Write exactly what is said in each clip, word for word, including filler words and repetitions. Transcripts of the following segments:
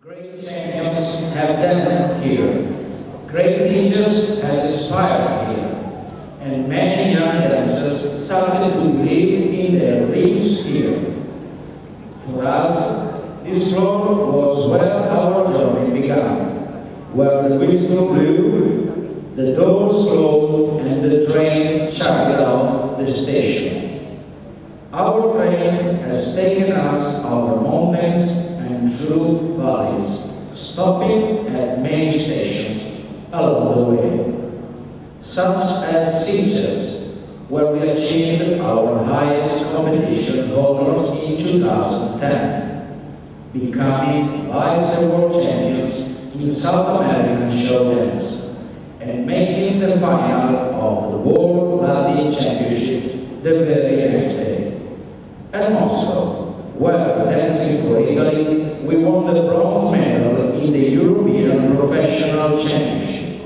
Great champions have danced here. Great teachers have inspired here. And many young dancers started to believe in their dreams here. For us, this floor was where our journey began, where the whistle blew, the doors closed, and the train chugged out the station. Our train has taken us over mountains and through valleys, stopping at many stations along the way, such as Sitges, where we achieved our highest competition honors in two thousand ten, becoming vice world champions in South American showdance, and making the final of the World Latin Championship the very next day. And Moscow, where, dancing for Italy, we won the bronze medal in the European Professional Championship.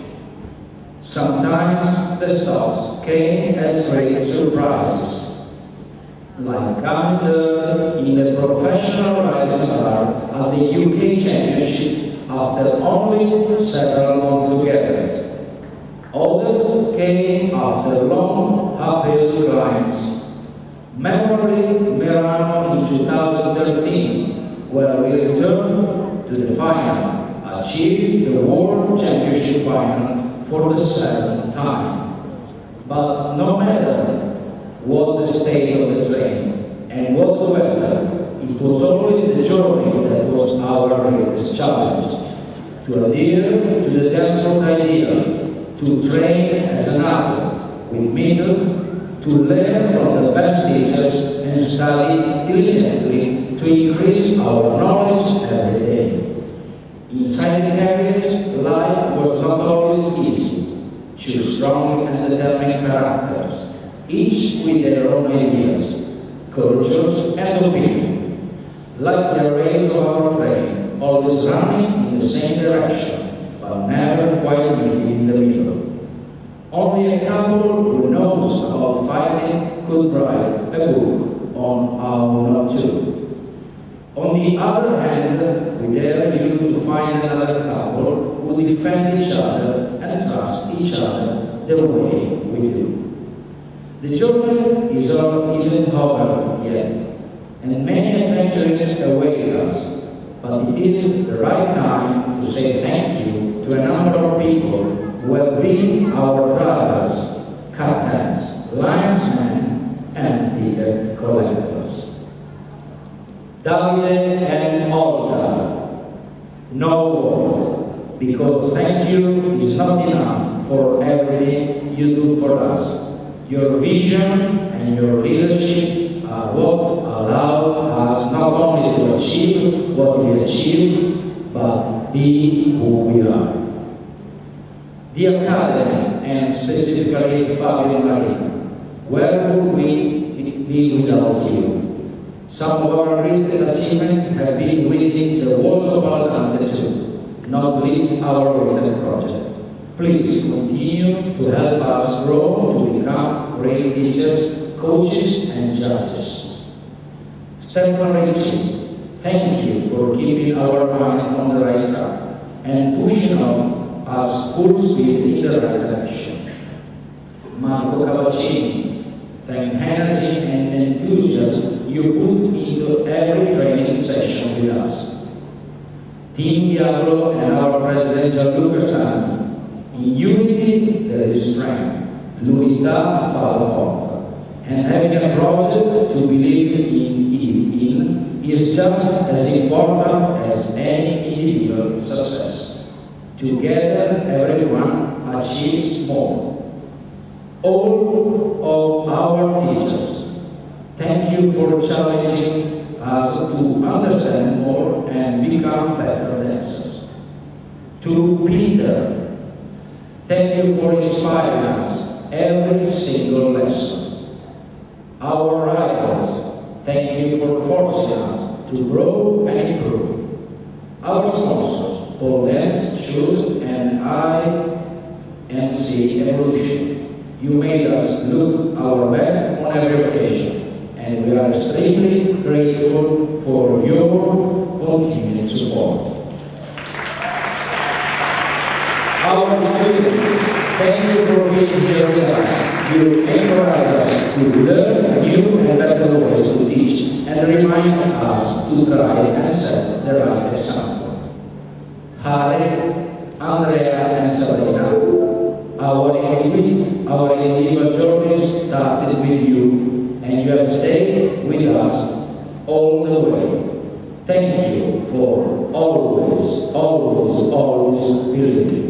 Sometimes the stops came as great surprises, like coming third in the Professional Rising Star at the U K Championship after only several months together. Others came after long uphill climbs. Memorably, Merano in two thousand thirteen, where we returned to the final, achieved the World Championship final for the seventh time. But no matter what the state of the train and what the weather, it was always the journey that was our greatest challenge. To adhere to the dance ideal, to train as an athlete with method, to learn from the best teachers and study diligently to increase our knowledge every day. Inside the carriage, life was not always easy. Two strong and determined characters, each with their own ideas, cultures and opinion. Like the race of our train, always running in the same direction, but never quite meeting in the middle. Only a couple who knows about fighting could write a book on how not to. On the other hand, we dare you to find another couple who defend each other and trust each other the way we do. The journey is isn't over yet, and many adventures await us, but it is the right time to say thank you to a number of people who have been our brothers, captains, linesmen, and ticket collectors. Davide and Olga, no words, because thank you is not enough for everything you do for us. Your vision and your leadership are what allow us not only to achieve what we achieve, but be who we are. The Academy, and specifically Fabio and Marina, where would we be without you? Some of our greatest achievements have been within the walls of our Balance too, not least our written project. Please continue to help us grow to become great teachers, coaches, and judges. Stefan and Adriana, thank you for keeping our minds on the right track and pushing off us full speed in the right direction. Marco Cavaccini, thank energy and enthusiasm you put into every training session with us. Team Diablo and our president Gianluca Stani, in unity there is strength, l'unità fa la forza, and having a project to believe in, in is just as important as any individual success. Together, everyone achieves more. All of our teachers, thank you for challenging us to understand more and become better dancers. To Peter, thank you for inspiring us every single lesson. Our rivals, thank you for forcing us to grow and improve. Our sponsors, Pole Dance, Shoes, and I N C Evolution. You made us look our best on every occasion, and we are extremely grateful for your continued support. Our students, thank you for being here with us. You encourage us to learn new and better ways to teach and remind us to try and set the right example. Harry, Andrea and Sabrina, our individual, our individual journeys started with you and you have stayed with us all the way. Thank you for always, always, always believing.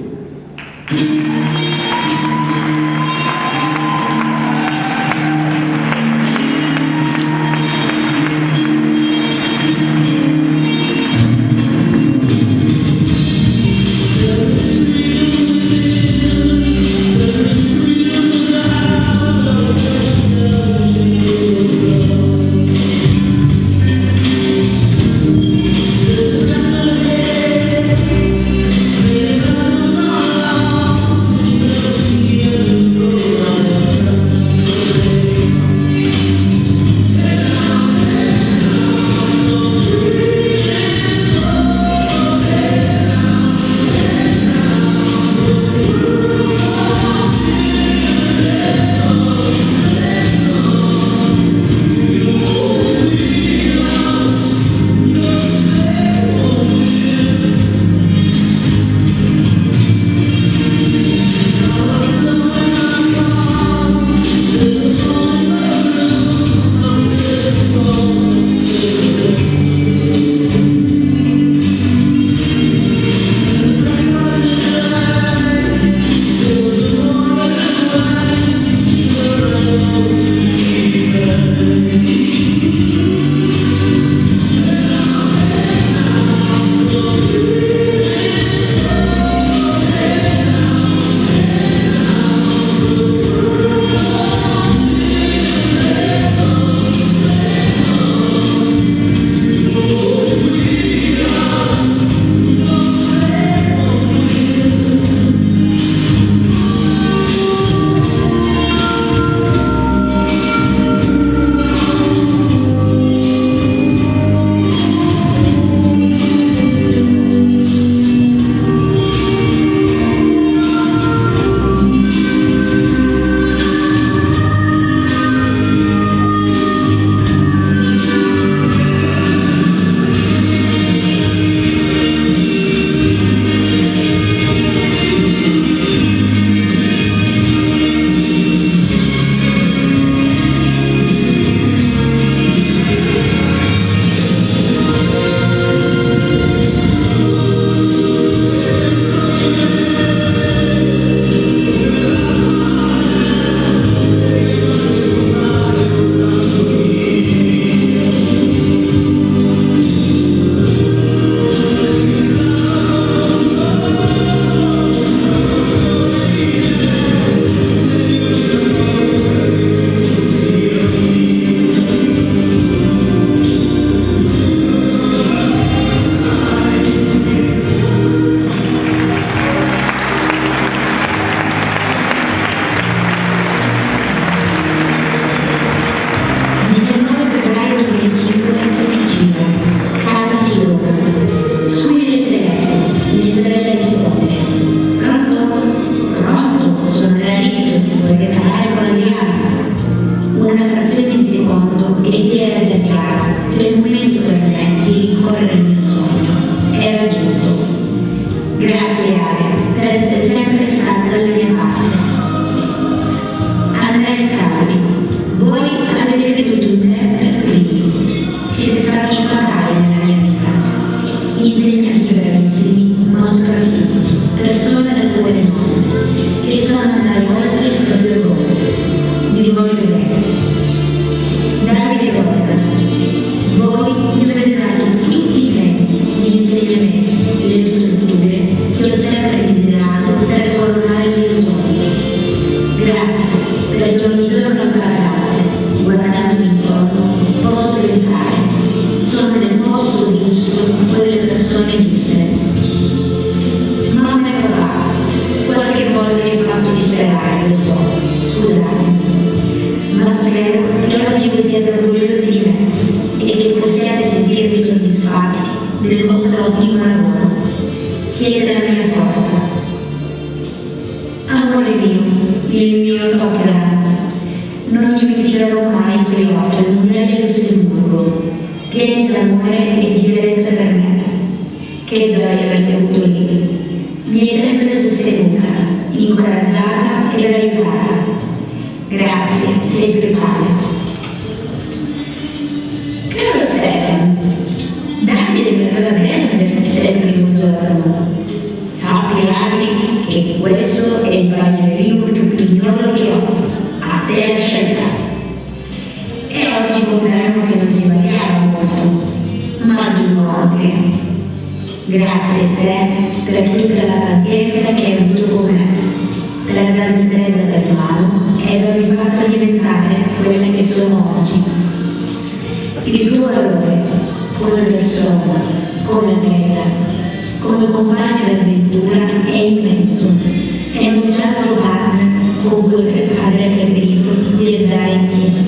del vostro ottimo lavoro. Siete la mia forza. il mio tocca. Non dimenticherò mai i tuoi occhi al murare del Lussemburgo, pieni d'amore e di violenza per me. Che gioia averti avuto lì. Mi hai sempre sostenuta, incoraggiata ed aiutata. Grazie, sei speciale. Caro Stefan, Davide mi aveva bene avvertito il primo giorno. Sappi, Ari, che questo è il ballerino più pignolo che ho, a te la scelta. E oggi confermo che non si sbagliava molto, ma di anche. Grazie, Sre, per tutta la pazienza che hai avuto con me, per la grandezza del mano e avermi fatto diventare quella che sono oggi. Il tuo valore, come persona, come atleta, come compagno d'avventura è immenso e non c'è altro partner con cui avrei preferito di viaggiare insieme.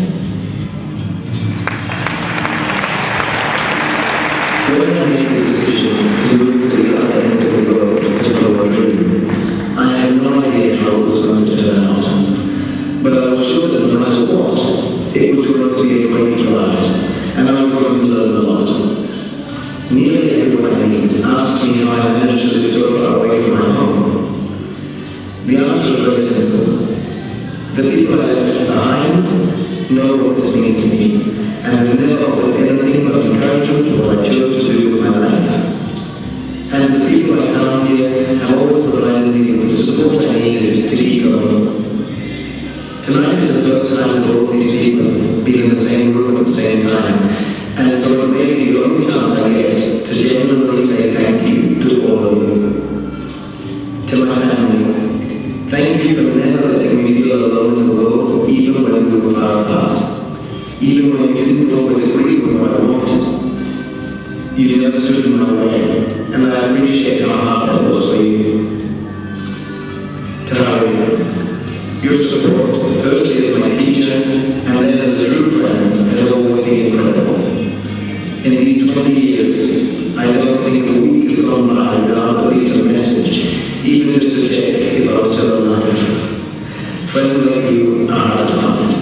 When I made the decision to move to the other end of the world to follow a dream, I had no idea how it was going to turn out. But I was sure that no matter what, it was going to be a great ride, and I was going to learn a lot. Nearly everyone I meet asks me how I managed to live so far away from my home. The answer is very simple. The people I left behind know what this means to me, and have never offered anything but encouragement for what I chose to do with my life. And the people I found here have always provided me with the support I needed to keep going. Tonight is the first time that all these people have been in the same room at the same time, and it's sort of maybe the only chance I get to genuinely say thank you to all of you. To my family, thank you for never letting me feel alone in the world, even when we were far apart. Even when you didn't always agree with what I wanted. You never stood in my way, and I appreciate how hard that was for you. To Harry, your support, firstly as my teacher, and then as a true friend, has always been incredible. In these twenty years, I don't think a week has gone by without at least a message, even just to check if I was still alive. Friends like you are hard to find.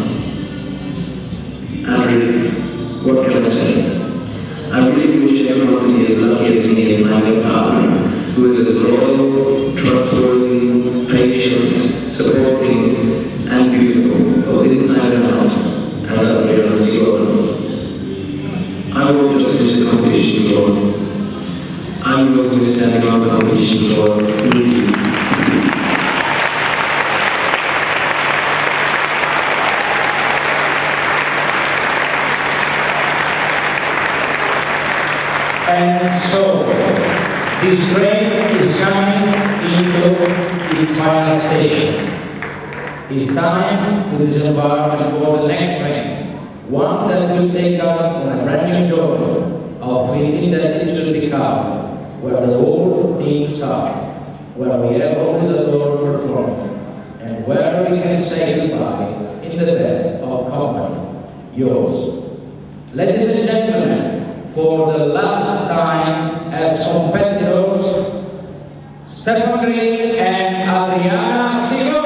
Andrew, what can I say? I really wish everyone to be as lucky as me in finding a partner who is as loyal, trustworthy, patient, supporting, and beautiful, both inside and out, as Adriana and Sigona. I won't just miss the competition floor. I'm going to be standing on the competition floor with you. And so, this train is coming into its final station. It's time to disembark and board the next train, one that will take us on a brand new journey of fitting that it should be Caorle, where the whole thing started, where we have always adored performing, and where we can say goodbye in the best of company, yours. Ladies and gentlemen, for the last time as competitors, Stefan and Adriana Sigona.